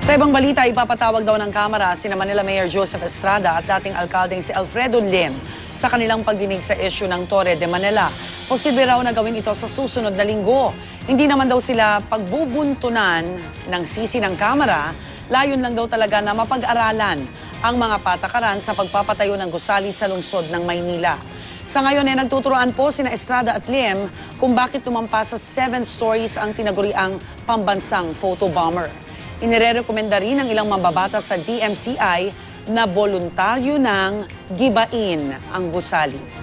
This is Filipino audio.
Sa ibang balita, ipapatawag daw ng Kamara sina Manila Mayor Joseph Estrada at dating alkaldeng si Alfredo Lim sa kanilang pagdinig sa issue ng Torre de Manila. Posible raw na gawin ito sa susunod na linggo. Hindi naman daw sila pagbubuntunan ng sisi ng Kamara. Layon lang daw talaga na mapag-aralan ang mga patakaran sa pagpapatayo ng gusali sa lungsod ng Maynila. Sa ngayon ay nagtuturoan po sina Estrada at Lim kung bakit tumampa sa 7 stories ang tinaguriang pambansang photobomber. Inirekomenda rin ng ilang mambabatas sa DMCI na voluntaryo ng gibain ang gusali.